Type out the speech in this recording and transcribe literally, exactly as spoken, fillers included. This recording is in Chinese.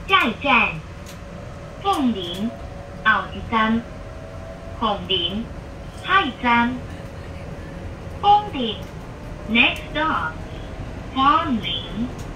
下一站，凤林，后一站，凤林，下一站，凤林 ，next stop，凤林。